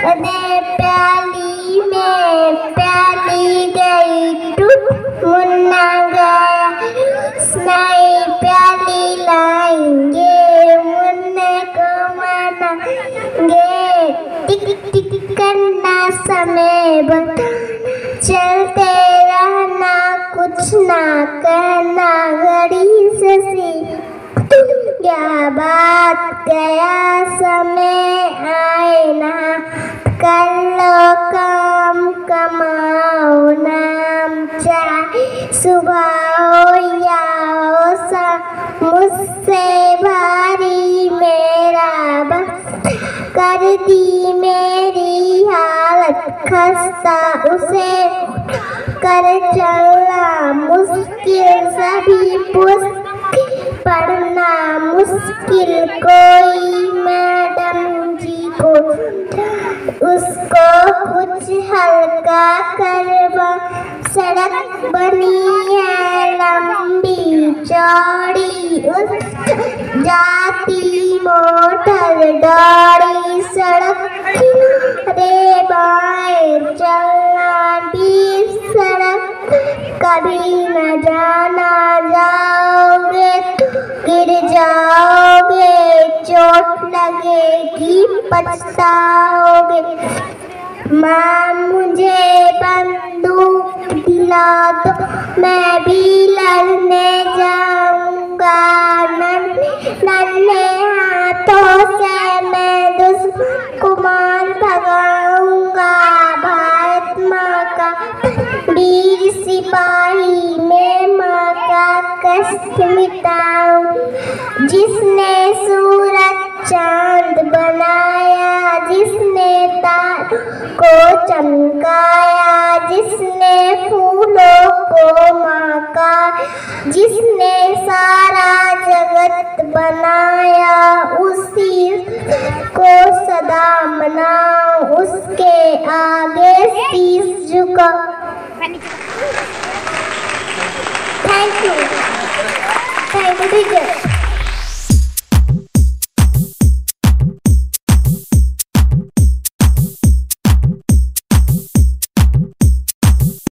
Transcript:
दे प्याली में प्याली गई टूट मुन्ना गया नई प्याली लाएंगे मुन्ने को मनाएंगे टिक टिक करना समय बताना चलते रहना कुछ ना कहना घड़ी से क्या बात गया समय आए ना कर लो काम कमाओ नाम चाहे सुबह हो या हो शाम मुझसे भारी मेरा बस कर दी मेरी हालत खस्ता उसे कर चलना मुश्किल सभी पढ़ना मुश्किल कोई मैडम जी को उसको कुछ हल्का करवा सड़क बनी है लंबी चौड़ी उस जाती मोटर दौड़ी सड़क किनारे बाएं चलना भी सड़क कभी न जाना जाओगे गिर जाओगे चोट लगेगी पछताओगे माँ मुझे बंदूक दिला दो मैं भी लड़ने जाऊंगा नन्हे हाथों से मैं दुश्मन को मार भगाऊंगा भारत माँ का वीर सिपाही मैं माँ का कष्ट मिटाऊं जिसने सूरज चांद बनाया जिसने तारों को चमकाया जिसने फूलों को महका जिसने सारा जगत बनाया उसी को सदा मनाओ उसके आगे शीश झुका। Thank you teacher.